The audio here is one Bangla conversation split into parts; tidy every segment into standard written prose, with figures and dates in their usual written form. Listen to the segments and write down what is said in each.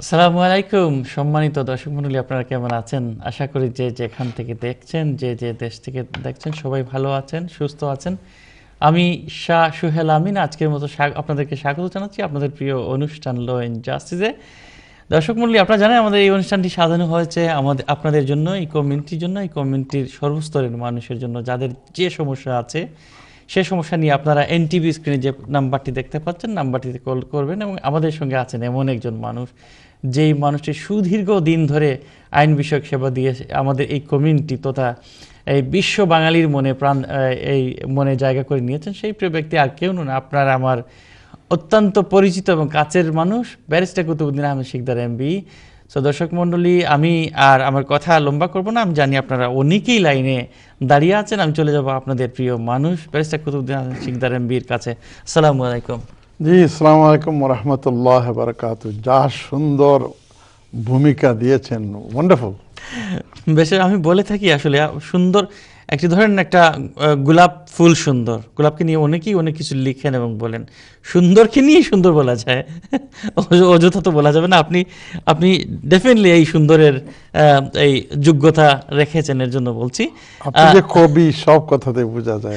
আসসালামু আলাইকুম সম্মানিত দর্শক মণ্ডলী, আপনারা কেমন আছেন? আশা করি যে যেখান থেকে দেখছেন, যে যে দেশ থেকে দেখছেন, সবাই ভালো আছেন, সুস্থ আছেন। আমি শাহ সুহেল আমিন আজকের মতো আপনাদেরকে স্বাগত জানাচ্ছি আপনাদের প্রিয় অনুষ্ঠান ল অ্যান্ড জাস্টিসে। দর্শক মণ্ডলী, আপনারা জানেন আমাদের এই অনুষ্ঠানটি সাজানো হয়েছে আপনাদের জন্য, এই কমিউনিটির জন্য, এই কমিউনিটির সর্বস্তরের মানুষের জন্য, যাদের যে সমস্যা আছে সে সমস্যা নিয়ে আপনারা এনটিভি স্ক্রিনে যে নাম্বারটি দেখতে পাচ্ছেন, নাম্বারটিতে কল করবেন। এবং আমাদের সঙ্গে আছেন এমন একজন মানুষ, যেই মানুষটি সুদীর্ঘ দিন ধরে আইন বিষয়ক সেবা দিয়ে আমাদের এই কমিউনিটি তথা এই বিশ্ব বাঙালির মনে এই মনে জায়গা করে নিয়েছেন। সেই প্রিয় ব্যক্তি আর কেউ নন, আপনার আমার অত্যন্ত পরিচিত এবং কাছের মানুষ, barrister Kutubuddin Ahmed Sikdar MB. So দর্শক মণ্ডলী, আমি আর আমার কথা লম্বা করব না। আমি জানি আপনারা অনেকেই লাইনে দাঁড়িয়ে আছেন। আমি চলে যাব আপনাদের প্রিয় মানুষ ব্যারিস্টার কুতুবুদ্দিন আহমেদ শিকদার এমবির কাছে। আসসালামু আলাইকুম। জি, আসসালামু আলাইকুম ওয়া রাহমাতুল্লাহি ওয়া বারাকাতুহু। যা সুন্দর ভূমিকা দিয়েছেন, ওয়ান্ডারফুল। বেশ, আমি বলে থাকি আসলে সুন্দর একটি ধরেন একটা গোলাপ ফুল সুন্দর, গোলাপকে নিয়ে অনেকেই অনেক কিছু লিখেন এবং বলেন, সুন্দরকে নিয়েই সুন্দর বলা যায়, অযথা তো বলা যাবে না। আপনি ডেফিনেটলি এই সুন্দরের এই যোগ্যতা রেখেছেন, এর জন্য বলছি। আপনি যে কবি, সব কথাতে বোঝা যায়।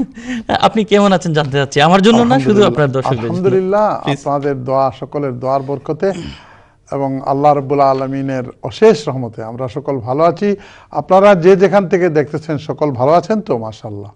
আপনি কেমন আছেন জানতে চাচ্ছি, আমার জন্য না, শুধু আপনার দর্শকদের জন্য। আলহামদুলিল্লাহ, আপনাদের দোয়া, সকলের দোয়ার বরকতে এবং আল্লাহ রাব্বুল আলামিনের অশেষ রহমতে আমরা সকল ভালো আছি। আপনারা যে যেখান থেকে দেখতেছেন সকল ভালো আছেন তো? মাশাআল্লাহ,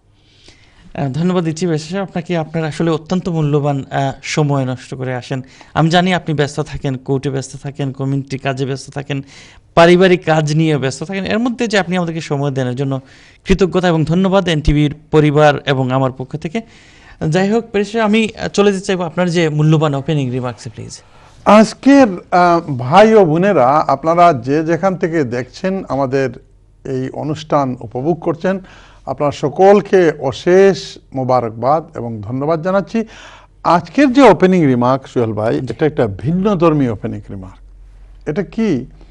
ধন্যবাদ দিচ্ছি বিশেষ আপনাকে। আপনার আসলে অত্যন্ত মূল্যবান সময় নষ্ট করে আসেন। আমি জানি আপনি ব্যস্ত থাকেন, কোর্টে ব্যস্ত থাকেন, কমিউনিটি কাজে ব্যস্ত থাকেন, পারিবারিক কাজ নিয়ে ব্যস্ত থাকেন। এর মধ্যে যে আপনি আমাদেরকে সময় দেন, এর জন্য কৃতজ্ঞতা এবং ধন্যবাদ এনটিভির পরিবার এবং আমার পক্ষ থেকে। যাই হোক, বিশেষ আমি চলে যেতে চাইবো আপনার যে মূল্যবান ওপেনিং রিমার্কসে, প্লিজ। আজকের ভাই ও বোনেরা, আপনারা যে যেখান থেকে দেখছেন, আমাদের এই অনুষ্ঠান উপভোগ করছেন, আপনারা সকলকে অশেষ মোবারকবাদ এবং ধন্যবাদ জানাচ্ছি। আজকের যে ওপেনিং রিমার্ক সোহেল ভাই, এটা একটা ভিন্ন ধর্মী ওপেনিং রিমার্ক। এটা কি?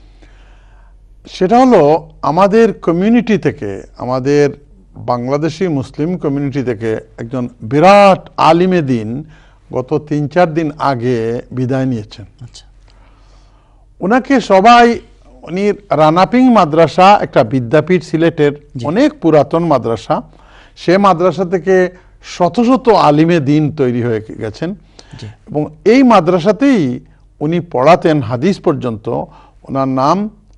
সেটা হলো আমাদের কমিউনিটি থেকে, আমাদের বাংলাদেশি মুসলিম কমিউনিটি থেকে একজন বিরাট আলিমে দিন গত ৩-৪ দিন আগে বিদায় নিয়েছেন। আচ্ছা, ওনাকে সবাই, উনি রানাপিং মাদ্রাসা, একটা বিদ্যাপীঠ, সিলেটের অনেক পুরাতন মাদ্রাসা, সে মাদ্রাসা থেকে শত শত আলিমে দিন তৈরি হয়ে গেছেন এবং এই মাদ্রাসাতেই উনি পড়াতেন হাদিস পর্যন্ত। ওনার নাম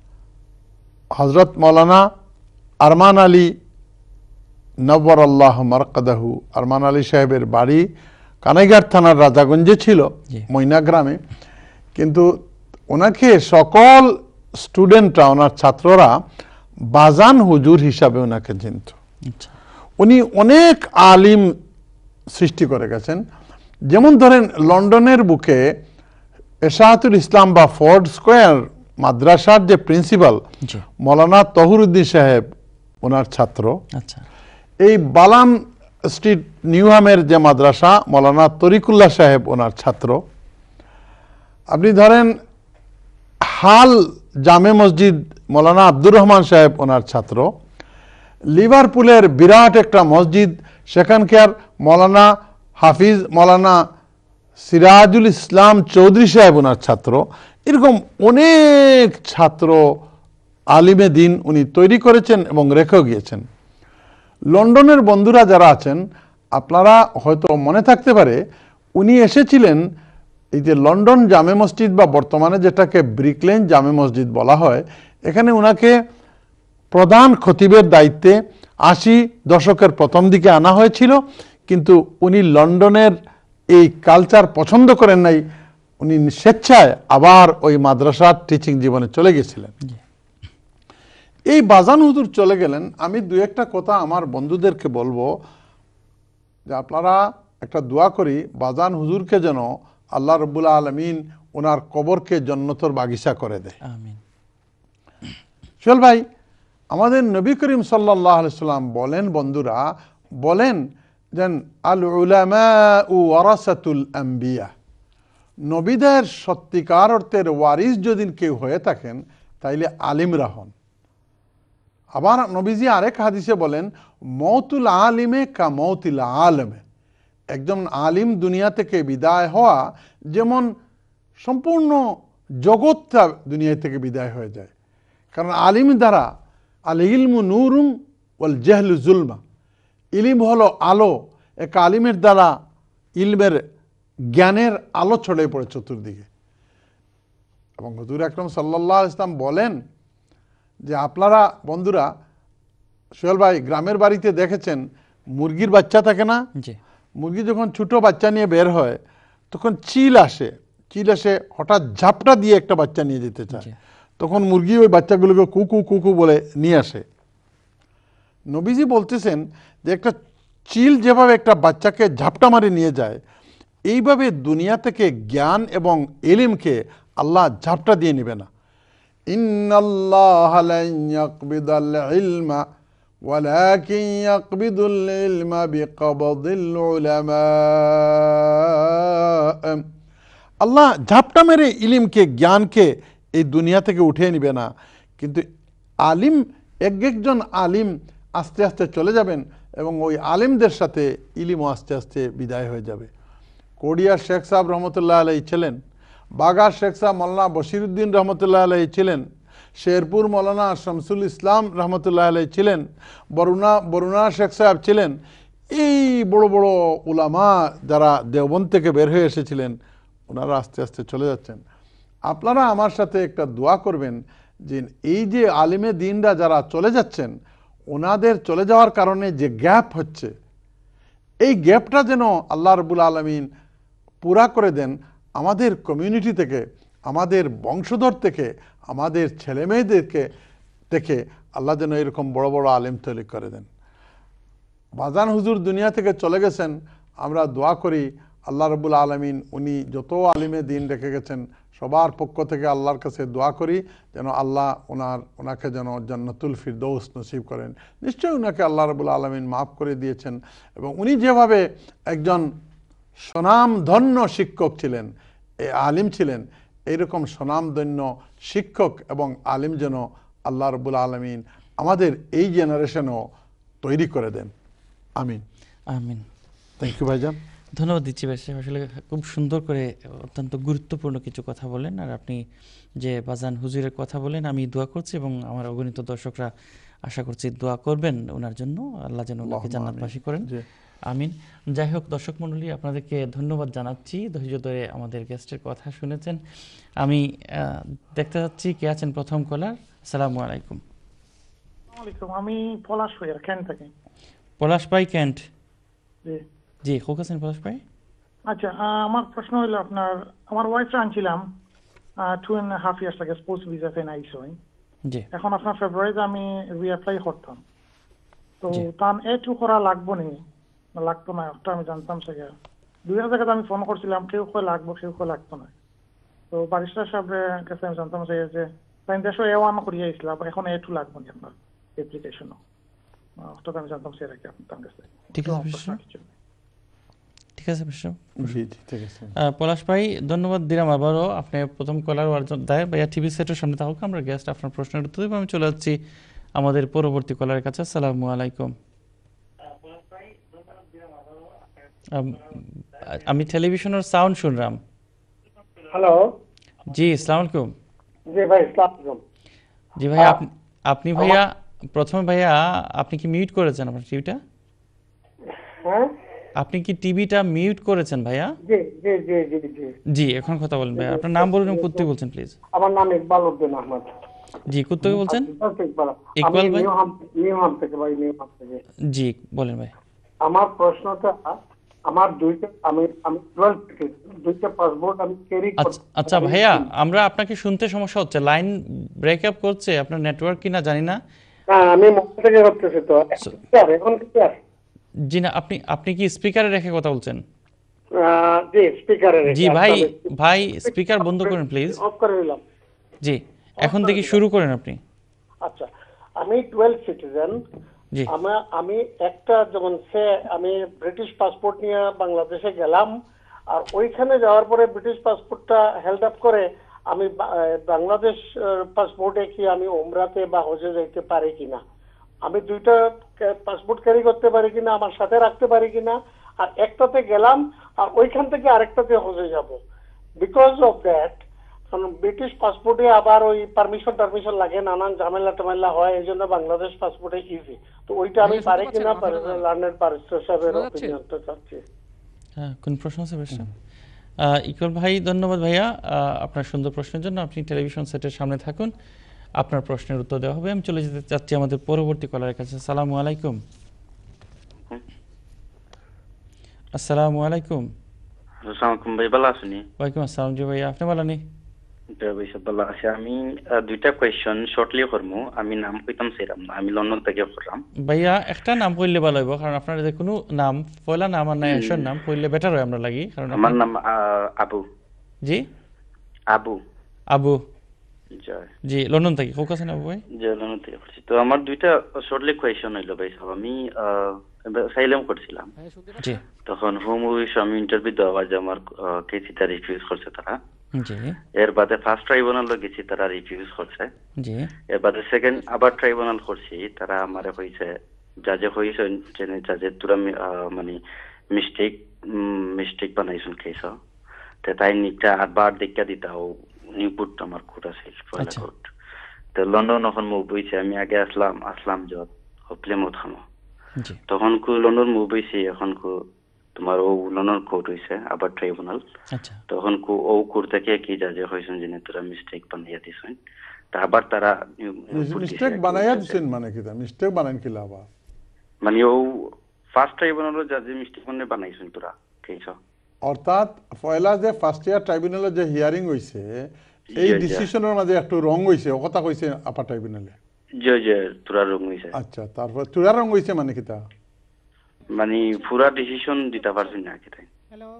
হযরত মাওলানা আরমান আলী নওয়ারাল্লাহু মারকাদাহু। আরমান আলী সাহেবের বাড়ি কানাইঘাট থানার রাজাগঞ্জে ছিল, ময়না গ্রামে। কিন্তু ওনাকে সকল স্টুডেন্টরা, ওনার ছাত্ররা বাজান হুজুর হিসাবে ওনাকে চিনত। উনি অনেক আলিম সৃষ্টি করে গেছেন। যেমন ধরেন, লন্ডনের বুকে এশাহাতুল ইসলাম বা ফোর্ড স্কোয়ার মাদ্রাসার যে প্রিন্সিপাল মৌলানা তহুরুদ্দিন সাহেব ওনার ছাত্র। আচ্ছা, এই বালাম স্ট্রিট নিউহামের যে মাদ্রাসা, মৌলানা তরিকুল্লাহ সাহেব ওনার ছাত্র। আপনি ধরেন হাল জামে মসজিদ, মৌলানা আব্দুর রহমান সাহেব ওনার ছাত্র। লিভারপুলের বিরাট একটা মসজিদ, সেখানকার মৌলানা হাফিজ মৌলানা সিরাজুল ইসলাম চৌধুরী সাহেব ওনার ছাত্র। এরকম অনেক ছাত্র আলিমে দিন উনি তৈরি করেছেন এবং রেখেও গিয়েছেন। লন্ডনের বন্ধুরা যারা আছেন, আপনারা হয়তো মনে থাকতে পারে, উনি এসেছিলেন এই যে লন্ডন জামে মসজিদ, বা বর্তমানে যেটাকে ব্রিকলেন জামে মসজিদ বলা হয়, এখানে উনাকে প্রধান খতিবের দায়িত্বে ৮০ দশকের প্রথম দিকে আনা হয়েছিল। কিন্তু উনি লন্ডনের এই কালচার পছন্দ করেন নাই, উনি স্বেচ্ছায় আবার ওই মাদ্রাসার টিচিং জীবনে চলে গেছিলেন। এই বাজান হুজুর চলে গেলেন। আমি দু একটা কথা আমার বন্ধুদেরকে বলবো, যে আপনারা একটা দোয়া করি, বাজান হুজুরকে যেন আল্লাহ রাব্বুল আলামিন ওনার কবরকে জান্নাতের বাগিচা করে দেয়। আমিন। সোহেল ভাই, আমাদের নবী করিম সাল্লাল্লাহু আলাইহি সাল্লাম বলেন, বন্ধুরা বলেন, যেন আল উলামাউ ওয়ারাসাতুল আম্বিয়া, নবীদের সত্যিকার অর্থের ওয়ারিস যদি কেউ হয়ে থাকেন, তাইলে আলিমরা হন। আবার নবীজি আরেক হাদিসে বলেন, মৌতুল আলিমে কা মৌতিল আলমে, একজন আলিম দুনিয়া থেকে বিদায় হওয়া যেমন সম্পূর্ণ জগৎটা দুনিয়া থেকে বিদায় হয়ে যায়। কারণ আলিম দ্বারা আল ইলমু নূরুম ওয়াল জাহলু জুলমা, ইলিম হলো আলো, এক আলিমের দ্বারা ইলমের জ্ঞানের আলো ছড়িয়ে পড়ে চতুর্দিকে। এবং হুজুর আকরাম সাল্লাল্লাহু আলাইহি ওয়াসাল্লাম বলেন যে আপনারা বন্ধুরা, সোহেল ভাই গ্রামের বাড়িতে দেখেছেন মুরগির বাচ্চা থাকে না, জি মুরগি যখন ছোট বাচ্চা নিয়ে বের হয় তখন চিল আসে হঠাৎ ঝাপটা দিয়ে একটা বাচ্চা নিয়ে যেতে চায়, তখন মুরগি ওই বাচ্চাগুলোকে কুকু কুকু বলে নিয়ে আসে। নবীজি বলতেছেন যে একটা চিল যেভাবে একটা বাচ্চাকে ঝাপটা মারে নিয়ে যায়, এইভাবে দুনিয়া থেকে জ্ঞান এবং ইলমকে আল্লাহ ঝাপটা দিয়ে নেবে না। ইন্নাল্লাহা লা ইয়াকবিদাল ইলমা ওয়ালাকিন ইয়াকবিদুল ইলমা বিকবদিল উলামা। আল্লাহ ঝাপটা মেরে ইলমকে জ্ঞানকে এই দুনিয়া থেকে উঠিয়ে নিবে না, কিন্তু আলিম একজন আলিম আস্তে আস্তে চলে যাবেন এবং ওই আলিমদের সাথে ইলিমও আস্তে আস্তে বিদায় হয়ে যাবে। কোডিয়ার শেখ সাহেব রহমতুল্লাহ আলাইহি ছিলেন, বাগার শেখ সাহেব মৌলানা বশিরউদ্দিন রহমতুল্লাহ আলাইহি ছিলেন, শেরপুর মৌলানা শামসুল ইসলাম রহমতুল্লাহ আলাইহি ছিলেন, বরুণা শেখ সাহেব ছিলেন। এই বড় বড় উলামা যারা দেওবন্দ থেকে বের হয়ে এসেছিলেন, ওনারা আস্তে আস্তে চলে যাচ্ছেন। আপনারা আমার সাথে একটা দোয়া করবেন যে এই যে আলিমে দিনরা যারা চলে যাচ্ছেন, ওনাদের চলে যাওয়ার কারণে যে গ্যাপ হচ্ছে, এই গ্যাপটা যেন আল্লাহ রাব্বুল আলামিন পুরা করে দেন। আমাদের কমিউনিটি থেকে, আমাদের বংশধর থেকে, আমাদের ছেলেমেয়েদেরকে থেকে আল্লাহ যেন এরকম বড় বড় আলিম তৈরি করে দেন। বাজান হুজুর দুনিয়া থেকে চলে গেছেন, আমরা দোয়া করি আল্লাহ রাব্বুল আলামিন উনি যত আলিমে দিন রেখে গেছেন সবার পক্ষ থেকে আল্লাহর কাছে দোয়া করি যেন আল্লাহ ওনাকে যেন জান্নাতুল ফিরদৌস নসিব করেন। নিশ্চয়ই ওনাকে আল্লাহ রাব্বুল আলামিন মাফ করে দিয়েছেন, এবং উনি যেভাবে একজন স্বনামধন্য শিক্ষক ছিলেন, আলিম ছিলেন, এইরকম স্বনামধন্য শিক্ষক এবং আলিম যেন আল্লাহ রাব্বুল আলামিন আমাদের এই জেনারেশনও তৈরি করে দেন। আমিন আমিন। থ্যাংক ইউ ভাইজান। ধন্যবাদ দিচ্ছি ভাই সাহেব, আসলে খুব সুন্দর করে অত্যন্ত গুরুত্বপূর্ণ কিছু কথা বলেন। আর আপনি যে বাজান হুজুরের কথা বলেন, আমি দোয়া করছি এবং আমার অগণিত দর্শকরা আশা করছি দোয়া করবেন ওনার জন্য, আল্লাহ যেন ওনাকে জান্নাতবাসী করেন। আমিন। যাই হোক দর্শক মণ্ডলী, আপনাদেরকে ধন্যবাদ জানাচ্ছি, ধৈর্য ধরে আমাদের গেস্টের কথা শুনেছেন। আমি দেখতে যাচ্ছি কে আছেন প্রথম কলার। আসসালামু আলাইকুম। আমি পলাশ ভাই ক্যান্ট থেকে। পলাশ ভাই ক্যান্ট। জি জি, হোক আছেন পলাশ ভাই। আচ্ছা, আমার প্রশ্ন হলো আমার ওয়াইফ আনছিলাম 2.5 years আগে স্পোর্টস ভিসাতে নাইসই। জি। এখন আপনার ফেব্রুয়ারিতে আমি রিঅ্যাপ্লাই করতাম, তো তান এটু করা লাগবো নি না লাগতো না, একটা আমি জানতাম সেটা 2 জায়গাতে আমি ফোন করছিলাম, কেউ কয় লাগবো কেউ কয় লাগতো না। তো বারিস্টার সাহেবের কাছে আমি জানতাম যে তাই দেশ A1 করিয়ে আসলাম, এখন এটু লাগবো নি আপনার অ্যাপ্লিকেশনও, ওটা আমি জানতাম সেটা কি আপনার কাছে। ঠিক আছে ঠিক আছে ঠিক আছে পলাশ ভাই, ধন্যবাদ দিলাম আবারও। আপনি প্রথম কলার দেয় ভাইয়া টিভি সেটের সামনে থাকুক, আমরা গেস্ট আপনার প্রশ্নের উত্তর দেবো। আমি চলে যাচ্ছি আমাদের পরবর্তী কলারের কাছে। আসসালামু আলাইকুম। আমি টেলিভিশনের সাউন্ড শুনলাম। হ্যালো, জি আসসালামু আলাইকুম। জি ভাই আসসালামু আলাইকুম। জি ভাই, আপনি ভাইয়া প্রথমে ভাইয়া আপনি কি মিউট করেছেন আপনার টিভিটা? হ্যাঁ, আপনি কি টিভিটা মিউট করেছেন ভাইয়া? জি জি জি জি জি জি, এখন কথা বলেন ভাইয়া। আপনার নাম বলুন, কোত্থেকে বলছেন প্লিজ? আমার নাম ইকবাল উদ্দিন আহমদ। জি, কোত্থেকে বলছেন? ইকবাল ভাই, ভাই নিউহাম থেকে ভাই, নিউহাম থেকে। জি বলেন ভাই। আমার প্রশ্নটা, আমার আমি 12 থেকে দুইটা পাসপোর্ট আমি ক্যারি করতে। আচ্ছা ভাইয়া, আমরা আপনাকে শুনতে সমস্যা হচ্ছে, লাইন ব্রেকআপ করছে, আপনার নেটওয়ার্ক কিনা জানি না। হ্যাঁ, আমি মোবাইল থেকে করতেছি তো। এখন কি আর? জি না, আপনি কি স্পিকারে রেখে কথা বলছেন? জি স্পিকারে। জি ভাই স্পিকার বন্ধ করেন প্লিজ। অফ করে দিলাম। জি, এখন থেকে শুরু করেন আপনি। আচ্ছা, আমি 12 সিটিজেন। জি। আমি একটা যেমন আমি ব্রিটিশ পাসপোর্ট নিয়ে বাংলাদেশে গেলাম, আর ওইখানে যাওয়ার পরে ব্রিটিশ পাসপোর্টটা হেল্ড আপ করে আমি বাংলাদেশ পাসপোর্টে কি আমি ওমরাতে বা হজে যাইতে পারি কিনা, আমি দুইটা পাসপোর্ট ক্যারি করতে পারি কিনা, আমার সাথে রাখতে পারি কিনা, আর একটাতে গেলাম আর ওইখান থেকে আরেকটাতে হজে যাব। বিকজ অফ দ্যাট কারণ ব্রিটিশ পাসপোর্টে আবার ওই পারমিশন লাগে, নানান ঝামেলা টামেলা হয়, এই জন্য বাংলাদেশ পাসপোর্টে ইজি। তো ওইটা আমি পারি কিনা লার্নার পারিস্টার সাহেবের অপিনিয়নটা চাচ্ছি। হ্যাঁ, কোন প্রশ্ন আছে বেশ? ইকবাল ভাই, ধন্যবাদ ভাইয়া আপনার সুন্দর প্রশ্নের জন্য। আপনি টেলিভিশন সেটের সামনে থাকুন, আপনার প্রশ্নের উত্তর দেওয়া হবে। আমি চলে যেতে চাচ্ছি আমাদের পরবর্তী কলারের কাছে। আসসালামু আলাইকুম। আসসালামু আলাইকুম। আসসালামু ভাই, ভালো আছেন? ওয়ালাইকুম আসসালাম। জি ভাইয়া, আপনি ভালো নেই? ভাই সব ভালো আছে। আমি দুইটা কোয়েশ্চন শর্টলি করবো। আমি নাম কইতাম সেরাম না, আমি লন্ডন থেকে করলাম। ভাইয়া একটা নাম কইলে ভালো হইব, কারণ আপনার যে কোনো নাম পয়লা নাম আর নাই এসর নাম কইলে বেটার হয় আমরা লাগি। কারণ আমার নাম আবু। জি আবু। আবু। জয়। জি, লন্ডন থেকে। কোক আছেন আবু ভাই? জি, লন্ডন থেকে করছি। তো আমার দুইটা শর্টলি কোয়েশ্চন হইলো ভাই সব। আমি সাইলেম করছিলাম, জি তখন হোম অফিস আমি ইন্টারভিউ দেওয়া যে আমার কেসিটা রিফিউজ করছে তারা। জি এর বাদে ফার্স্ট ট্রাইব্যুনাল গেছি, তারা রিফিউজ করছে। জি এর বাদে সেকেন্ড আবার ট্রাইব্যুনাল করছি, তারা আমারে কইছে জাজে কইছে যে জাজে তোরা মানে মিস্টেক বানাইছুন কেস। তে তাই নিটা আবার দেখা দিতাও নিউপুট আমার কোর্ট আছে পয়লা কোর্ট। তো লন্ডন এখন মুভ হইছে। আমি আগে আসলাম যত প্লেমত খামো, জি তখন কু লন্ডন মুভ হইছে। এখন কু তোমার ও লন্ডন কোর্ট হইছে আবার ট্রাইব্যুনাল। আচ্ছা, তখন কু ও কোর্ট থেকে কি জাজে হইছেন যে তোরা মিস্টেক বানাইয়া দিছেন। তা আবার তারা মিস্টেক বানাইয়া দিছেন মানে কি? মিস্টেক বানাইন কি লাভ? মানে ও ফার্স্ট ট্রাইব্যুনাল জাজে মিস্টেক বানাইছেন তোরা কেস। অর্থাৎ পয়লা যে ফার্স্ট ইয়ার ট্রাইব্যুনালের যে হিয়ারিং হইছে এই ডিসিশনের মাঝে একটু রং হইছে, ও কথা কইছে আপার ট্রাইব্যুনালে। যে তোরা রং হইছে। আচ্ছা, তারপর তুরা রং হইছে মানে কিতা? মানে পুরা ডিসিশন দিতে পারছেন না কি তাই।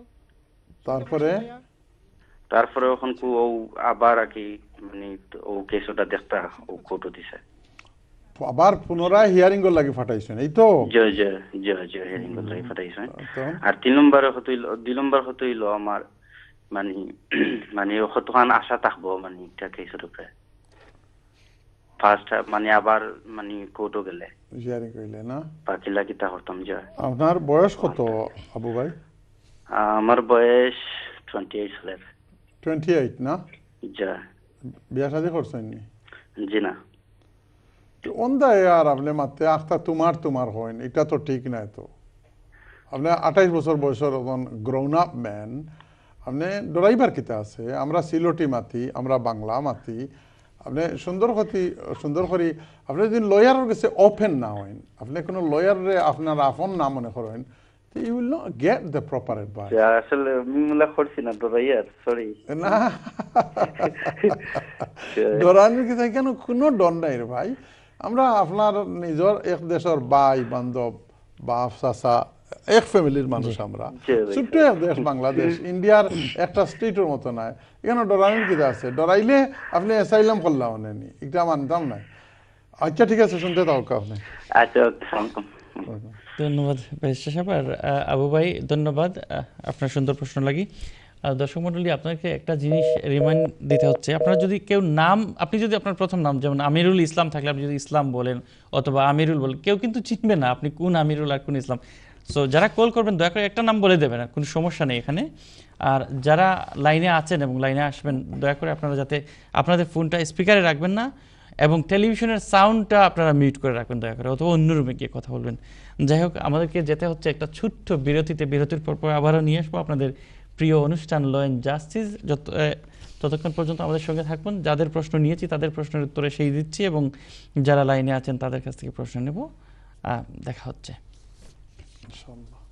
তারপরে এখন কু ও আবার কি মানে ও কেসটা দেখতা ও কোর্ট দিছে, আবার পুনরায় হিয়ারিং এর লাগি ফাটাইছেন, এই তো? যে হিয়ারিং এর লাগি ফাটাইছেন। আর 3 নম্বরে হতইল 2 নম্বর হতইল আমার মানে মানে কতখান আশা থাকবো মানে এটা কেসের উপরে। ফার্স্ট মানে আবার মানে কোর্টও গেলে হিয়ারিং কইলে না বাকি লাগিতা করতাম। যে আপনার বয়স কত আবু ভাই? আমার বয়স 28 সালের। 28 না? যা বিয়া শাদী করছেন নি? জি না। ওন্দা আর আপনি মাত্র আখতা তোমার হইন, এটা তো ঠিক নাই। তো আপনি 28 বছর বয়সের একজন গ্রোন আপ ম্যান, আপনি ড্রাইভার কিতা আছে? আমরা সিলোটি মাতি, আমরা বাংলা মাতি। আপনি সুন্দর করি আপনি যদি লয়ারের কাছে ওপেন না হইন, আপনি কোনো লয়ারে আপনার আপন না মনে করেন, you will not get the proper advice. আসলে মিমলা করছি না ডরাইয়ার, সরি না ডরানোর কিছু কেন, কোনো ডর নাই রে ভাই। আমরা আপনার নিজের এক দেশের ভাই বান্ধব, বাপ চাচা, এক ফ্যামিলির মানুষ। আমরা ছোট্ট এক দেশ বাংলাদেশ, ইন্ডিয়ার একটা স্টেটের মতো নাই। এখানে ডরানোর কিছু আছে? ডরাইলে আপনি অ্যাসাইলাম করলাম নেনি, এটা মানতাম না। আচ্ছা ঠিক আছে, শুনতে থাকুক আপনি। আচ্ছা, ধন্যবাদ ব্যারিস্টার সাহেব। আর আবু ভাই ধন্যবাদ আপনার সুন্দর প্রশ্ন লাগি। দর্শক মণ্ডলী, আপনাকে একটা জিনিস রিমাইন্ড দিতে হচ্ছে, আপনার যদি কেউ নাম, আপনি যদি আপনার প্রথম নাম যেমন আমিরুল ইসলাম থাকলে আপনি যদি ইসলাম বলেন অথবা আমিরুল বলেন, কেউ কিন্তু চিনবে না আপনি কোন আমিরুল আর কোন ইসলাম। সো যারা কল করবেন দয়া করে একটা নাম বলে দেবেন, কোনো সমস্যা নেই এখানে। আর যারা লাইনে আছেন এবং লাইনে আসবেন, দয়া করে আপনারা যাতে আপনাদের ফোনটা স্পিকারে রাখবেন না এবং টেলিভিশনের সাউন্ডটা আপনারা মিউট করে রাখবেন দয়া করে, অথবা অন্য রুমে গিয়ে কথা বলবেন। যাই হোক, আমাদেরকে যেতে হচ্ছে একটা ছোট্ট বিরতিতে। বিরতির পর আবারও নিয়ে আসবো আপনাদের প্রিয় অনুষ্ঠান ল অ্যান্ড জাস্টিস। ততক্ষণ পর্যন্ত আমাদের সঙ্গে থাকবেন। যাদের প্রশ্ন নিয়েছি তাদের প্রশ্নের উত্তরে সেই দিচ্ছি, এবং যারা লাইনে আছেন তাদের কাছ থেকে প্রশ্ন নেব। দেখা হচ্ছে। ইনশাআল্লাহ।